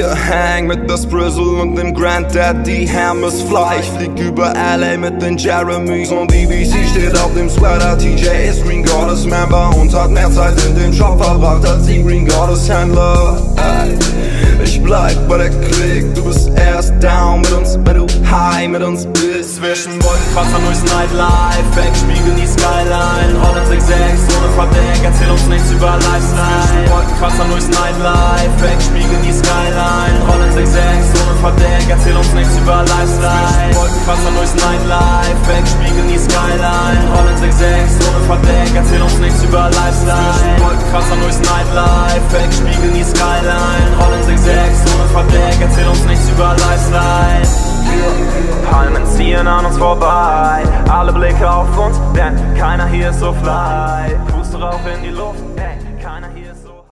Hang mit das Brizzle und dem Granddaddy Hermes Fly. Ich flieg über LA mit den Jeremys und BBC steht auf dem Sweater. TJ ist Green Goddess Member und hat mehr Zeit in dem Shop verbracht als die Green Goddess Händler. Ich bleib bei der Klick, du bist erst down mit uns, wenn du high mit uns bist. Zwischen Wolkenkratzern durchs Nightlife, wegspiegeln die Skyline. Rollen 6-6 ohne Verdeck, erzähl uns nichts über Lifestyle. Zwischen Wolkenkratzern durchs Nightlife, wegspiegeln die Skyline. Rollen 6-6 ohne Verdeck, erzähl uns nichts über Lifestyle. Zwischen Wolkenkratzern durchs Nightlife, wegspiegeln die Skyline. Rollen 6-6 ohne Verdeck, erzähl uns nichts über Lifestyle. Zwischen Wolkenkratzern durchs Nightlife, wegspiegeln die Skyline. Rollen 6-6 ohne Verdeck, erzähl uns nichts über Lifestyle. Palmen ziehen an uns vorbei, alle Blicke auf uns, denn keiner hier ist so fly. Puste Rauch in die Luft, ey, keiner hier ist so